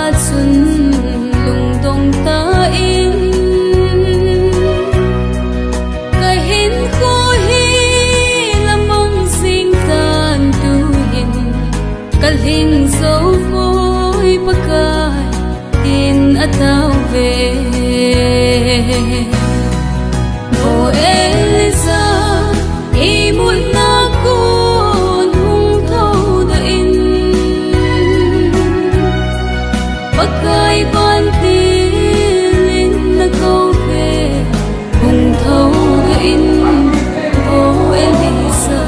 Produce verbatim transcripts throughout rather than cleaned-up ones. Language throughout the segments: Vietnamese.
xuân lung tung ta in cái hin khô hi là mong sinh tan tu hin cái hin dấu vôi pakai tin atau về o Elisa imut na kun hung thâu da in pakai ban tin na câu về hung thâu da in o Elisa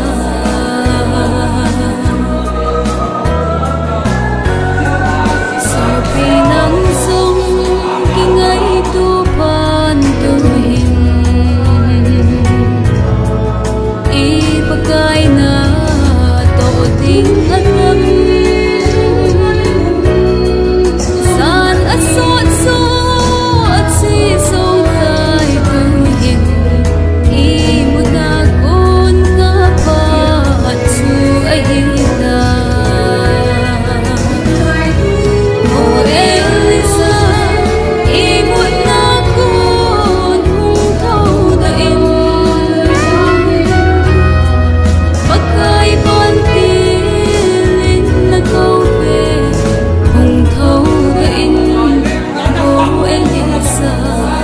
sau khi nắng sông khi ngày tu pan tu hin i pakai na to ting hanam san asot so at si so kai tu hin i muna kun ka pa at su ahita o Elisa i muna kun hung thâu da in pakai ban tin na câu về hung thâu da in o Elisa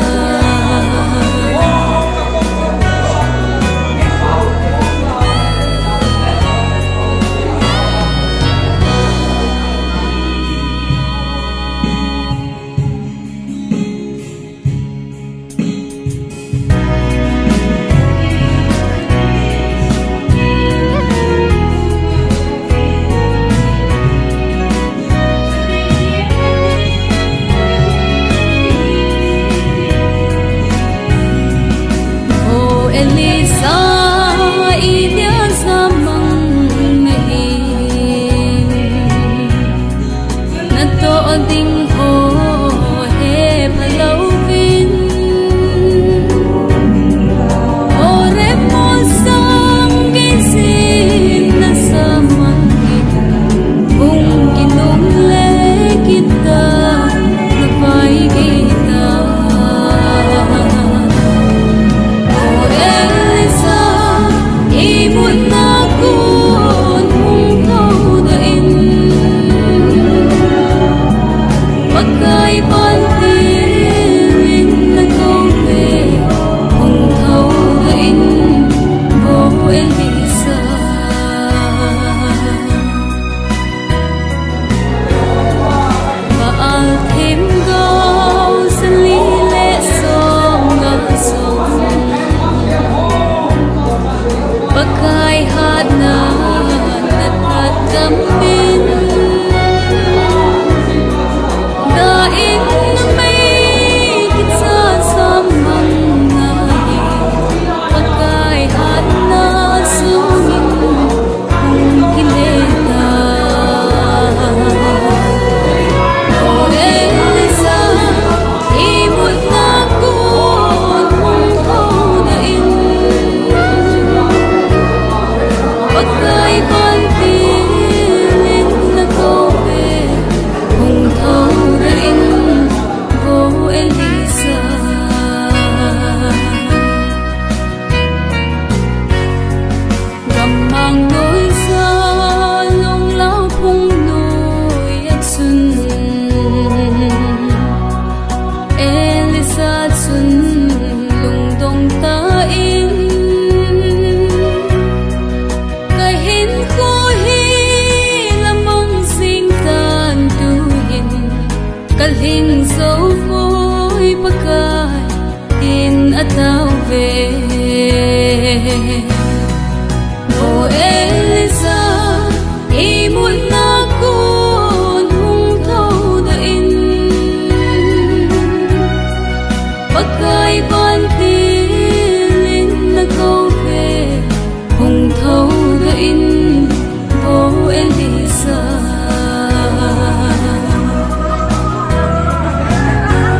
o Elisa idia zamang nahin na to ding ho he palawin o reposang gisin na samangin kung kinumle kita napay kita Elisa imut na kun hung thâu da in pakai ban tin na câu về hung thâu da in o Elisa Baal thêm gao san li lệ song ga song pakai hat na natat kamin da in may kitsa samang nahi pakai hat na sungin kung kileta o Elisa imut na kun hung thâu da in pakai ban tin na câu về hung thâu da in o Elisa gamang nối xa lung lao phung nối yak sun Elisa sun lung dong ta in cái hin khô hi là mong sinh tan tu hin cái hin dấu vôi pakai tin atau về o Elisa imut na kun hung thâu da in pakai ban tin na câu về hung thâu da in o Elisa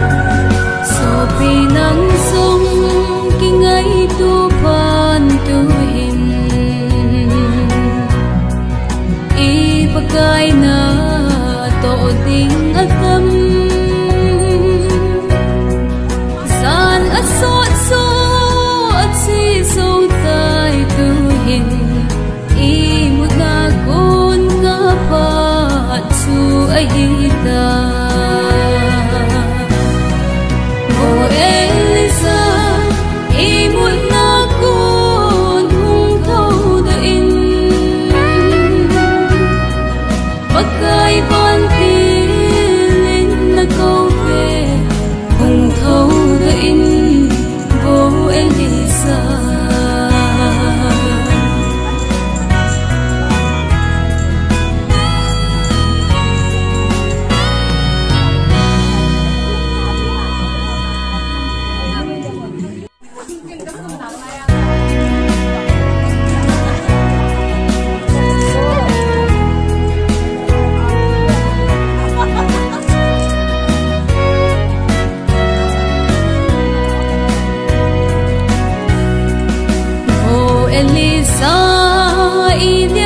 so pi nắng sông khi ngày tu pan tu Elisa ini